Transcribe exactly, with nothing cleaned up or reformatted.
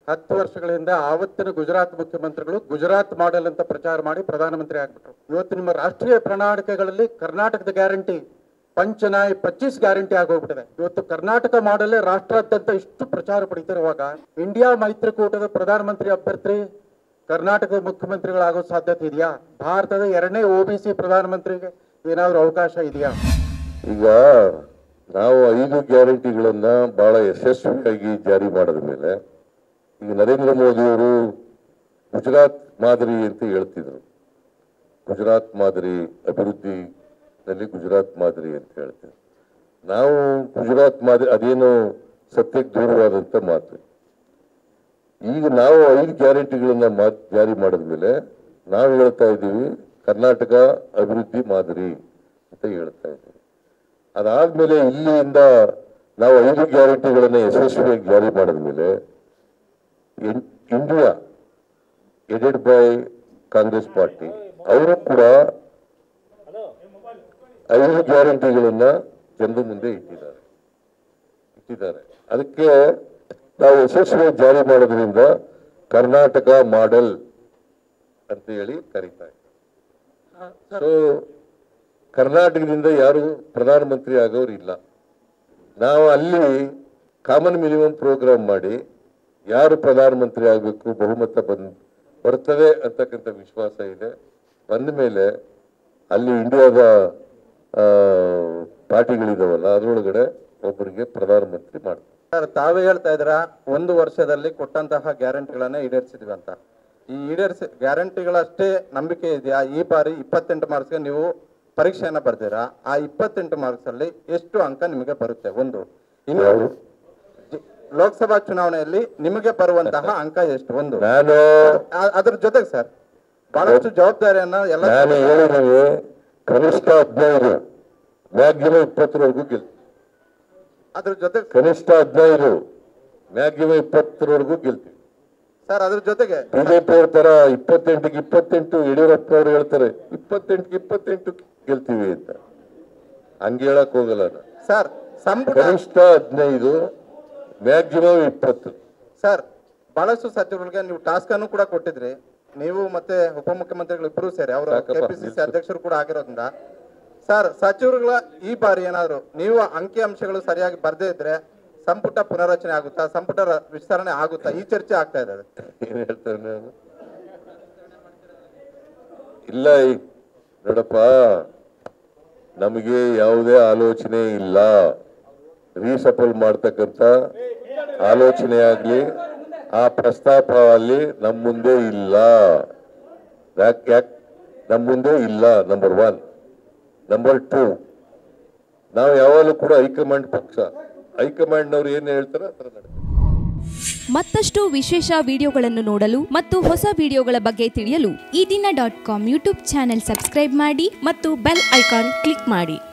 ಹತ್ತು ವರ್ಷಗಳ ಹಿಂದೆ ಆವತ್ತಿನ ಗುಜರಾತ್ ಮುಖ್ಯಮಂತ್ರಿಗಳು ಗುಜರಾತ್ ಮಾಡೆಲ್ ಅಂತ ಪ್ರಚಾರ ಮಾಡಿ ಪ್ರಧಾನಮಂತ್ರಿ ಆಗ್ಬಿಟ್ರು. ಇವತ್ತು ನಿಮ್ಮ ರಾಷ್ಟ್ರೀಯ ಪ್ರಣಾಳಿಕೆಗಳಲ್ಲಿ ಕರ್ನಾಟಕದ ಗ್ಯಾರಂಟಿ ಪಂಚನಾಯ್ ಪಚ್ಚೀಸ್ ಗ್ಯಾರಂಟಿ ಆಗೋಗ್ಬಿಟ್ಟಿದೆ. ಇವತ್ತು ಕರ್ನಾಟಕ ಮಾಡೆಲ್ ರಾಷ್ಟ್ರಾದ್ಯಂತ ಇಷ್ಟು ಪ್ರಚಾರ ಪಡಿತಿರುವಾಗ ಇಂಡಿಯಾ ಮೈತ್ರಿಕೂಟದ ಪ್ರಧಾನಮಂತ್ರಿ ಅಭ್ಯರ್ಥಿ ಕರ್ನಾಟಕದ ಮುಖ್ಯಮಂತ್ರಿಗಳಾಗೋ ಸಾಧ್ಯತೆ ಇದೆಯಾ? ಭಾರತದ ಎರಡನೇ ಒ ಬಿ ಸಿ ಪ್ರಧಾನಮಂತ್ರಿಗೆ ಏನಾದರೂ ಅವಕಾಶ ಇದೆಯಾ? ಈಗ ನಾವು ಐದು ಗ್ಯಾರಂಟಿಗಳನ್ನ ಬಹಳ ಯಶಸ್ವಿಯಾಗಿ ಜಾರಿ ಮಾಡಿದ ಮೇಲೆ ಈಗ ನರೇಂದ್ರ ಮೋದಿಯವರು ಗುಜರಾತ್ ಮಾದರಿ ಅಂತ ಹೇಳ್ತಿದ್ರು. ಗುಜರಾತ್ ಮಾದರಿ ಅಭಿವೃದ್ಧಿನಲ್ಲಿ ಗುಜರಾತ್ ಮಾದರಿ ಅಂತ ಹೇಳ್ತಿದ್ರು. ನಾವು ಗುಜರಾತ್ ಮಾದರಿ ಅದೇನು ಸತ್ಯಕ್ಕೆ ದೂರವಾದಂಥ ಮಾತು. ಈಗ ನಾವು ಐದು ಗ್ಯಾರಂಟಿಗಳನ್ನ ಮಾತು ಜಾರಿ ಮಾಡಿದ ಮೇಲೆ ನಾವು ಹೇಳ್ತಾ ಇದ್ದೀವಿ ಕರ್ನಾಟಕ ಅಭಿವೃದ್ಧಿ ಮಾದರಿ ಅಂತ ಹೇಳ್ತಾ ಇದ್ದೀವಿ. ಅದಾದ್ಮೇಲೆ ಇಲ್ಲಿಂದ ನಾವು ಐದು ಗ್ಯಾರಂಟಿಗಳನ್ನ ಯಶಸ್ವಿಯಾಗಿ ಜಾರಿ ಮಾಡಿದ ಮೇಲೆ India aided by Congress party ಅವರು ಕೂಡ ಐದು ಗ್ಯಾರಂಟಿಗಳನ್ನ ಜನರ ಮುಂದೆ ಇಟ್ಟಿದ್ದಾರೆ ಇಟ್ಟಿದ್ದಾರೆ ಅದಕ್ಕೆ ನಾವು ಯಶಸ್ವಿಯಾಗಿ ಜಾರಿ ಮಾಡೋದ್ರಿಂದ ಕರ್ನಾಟಕ ಮಾಡೆಲ್ ಅಂತ ಹೇಳಿ ಕರೀತಾ ಇದ್ದಾರೆ. ಸೊ ಕರ್ನಾಟಕದಿಂದ ಯಾರು ಪ್ರಧಾನಮಂತ್ರಿ ಆಗೋರು ಇಲ್ಲ. ನಾವು ಅಲ್ಲಿ ಕಾಮನ್ ಮಿನಿಮಮ್ ಪ್ರೋಗ್ರಾಮ್ ಮಾಡಿ ಯಾರು ಪ್ರಧಾನಮಂತ್ರಿ ಆಗಬೇಕು ಬಹುಮತ ಬಂದ್ ಬರ್ತದೆ ಅಂತಕ್ಕಂಥ ವಿಶ್ವಾಸ ಇದೆ. ಬಂದ ಮೇಲೆ ಅಲ್ಲಿ ಇಂಡಿಯಾದ ಪಾರ್ಟಿಗಳಿದಾವಲ್ಲ ಅದರೊಳಗಡೆ ಒಬ್ಬರಿಗೆ ಪ್ರಧಾನಮಂತ್ರಿ ಮಾಡ್ತಾರೆ. ಸರ್, ತಾವೇ ಹೇಳ್ತಾ ಇದ್ರ ಒಂದು ವರ್ಷದಲ್ಲಿ ಕೊಟ್ಟಂತಹ ಗ್ಯಾರಂಟಿಗಳನ್ನ ಈಡೇರಿಸಿದ್ವಿ ಅಂತ. ಈ ಈಡೇರಿಸಿ ಗ್ಯಾರಂಟಿಗಳಷ್ಟೇ ನಂಬಿಕೆ ಇದೆಯಾ? ಈ ಬಾರಿ ಇಪ್ಪತ್ತೆಂಟು ಮಾರ್ಕ್ಸ್ಗೆ ನೀವು ಪರೀಕ್ಷೆಯನ್ನ ಬರ್ತೀರಾ, ಆ ಇಪ್ಪತ್ತೆಂಟು ಮಾರ್ಕ್ಸ್ ಅಲ್ಲಿ ಎಷ್ಟು ಅಂಕ ನಿಮಗೆ ಬರುತ್ತೆ? ಒಂದು ಇನ್ನು ಲೋಕಸಭಾ ಚುನಾವಣೆಯಲ್ಲಿ ನಿಮಗೆ ಬರುವಂತಹ ಅಂಕ ಎಷ್ಟು? ಒಂದು ನಾನು ಅದ್ರ ಜೊತೆಗೆ ಸರ್ ಬಹಳಷ್ಟು ಜವಾಬ್ದಾರಿಯನ್ನ ಎಲ್ಲ ನಾನು ಹೇಳಿದ್ರೆ ಕನಿಷ್ಠ ಹದಿನೈದು ಮ್ಯಾಕ್ಸಿಮಮ್ ಇಪ್ಪತ್ತರವರೆಗೂ ಗೆಲ್ತೀವಿ. ಅದ್ರ ಜೊತೆ ಕನಿಷ್ಠ ಹದಿನೈದು ಮ್ಯಾಕ್ಸಿಮಮ್ ಇಪ್ಪತ್ತರವರೆಗೂ ಗೆಲ್ತೀವಿ ಸರ್. ಅದ್ರ ಜೊತೆಗೆ ಬಿಜೆಪಿ ಹೇಳ್ತಾರ ಇಪ್ಪತ್ತೆಂಟಿಗೆ ಇಪ್ಪತ್ತೆಂಟು, ಯಡಿಯೂರಪ್ಪನವ್ರು ಹೇಳ್ತಾರೆ ಇಪ್ಪತ್ತೆಂಟಿಗೆ ಇಪ್ಪತ್ತೆಂಟು ಗೆಲ್ತೀವಿ ಅಂತ. ಹಂಗೆ ಹೇಳಕ್ ಹೋಗಲ್ಲ ಸರ್. ಸಂಪುಟ ಕನಿಷ್ಠ ಹದಿನೈದು ಮ್ಯಾಕ್ಸಿಮಮ್ ಇಪ್ಪತ್ತು. ಸರ್, ಬಹಳಷ್ಟು ಸಚಿವರಿಗೆ ನೀವು ಟಾಸ್ಕ್ ಅನ್ನು ಕೂಡ ಕೊಟ್ಟಿದ್ರಿ, ನೀವು ಮತ್ತೆ ಉಪಮುಖ್ಯಮಂತ್ರಿಗಳು ಇಬ್ಬರು ಸೇರಿ, ಅವರು ಕೆಪಿಸಿಸಿ ಅಧ್ಯಕ್ಷರು ಕೂಡ ಆಗಿರೋದ್ರಿಂದ ಸರ್ ಸಚಿವರುಗಳ ಈ ಬಾರಿ ಏನಾದ್ರು ನೀವು ಅಂಕಿ ಅಂಶಗಳು ಸರಿಯಾಗಿ ಬರ್ದೇ ಇದ್ರೆ ಸಂಪುಟ ಪುನರಚನೆ ಆಗುತ್ತಾ, ಸಂಪುಟ ವಿಸ್ತರಣೆ ಆಗುತ್ತಾ? ಈ ಚರ್ಚೆ ಆಗ್ತಾ ಇದೆ. ಏನ್ ಹೇಳ್ತಾರೆ ನಾನು ಇಲ್ಲ ನೋಡಪ್ಪ, ನಮಗೆ ಯಾವುದೇ ಆಲೋಚನೆ ಇಲ್ಲ. ರೀಸಫಲ್ ಮಾಡ್ತಕ್ಕಂಥ ಆಲೋಚನೆ ಆಗ್ಲಿ ಆ ಪ್ರಸ್ತಾಪ ಅಲ್ಲಿ ನಮ್ಮ ಮುಂದೆ ಇಲ್ಲ. ಯಾಕೆ ಯಾಕೆ ನಮ್ಮ ಮುಂದೆ ಇಲ್ಲ? Number one. ನಂಬರ್ ಟೂ, ನಾವು ಯಾವಾಗಲೂ ಕೂಡ ಹೈಕಮಾಂಡ್ ಪಕ್ಷ. ಹೈಕಮಾಂಡ್ನವ್ರು ಏನು ಹೇಳ್ತಾರೆ ಅದರ ನಡೆ. ಮತ್ತಷ್ಟು ವಿಶೇಷ ವಿಡಿಯೋಗಳನ್ನು ನೋಡಲು ಮತ್ತು ಹೊಸ ವಿಡಿಯೋಗಳ ಬಗ್ಗೆ ತಿಳಿಯಲು ಈ ದಿನ dot com YouTube channel subscribe ಮಾಡಿ ಮತ್ತು ಬೆಲ್ ಐಕಾನ್ ಕ್ಲಿಕ್ ಮಾಡಿ.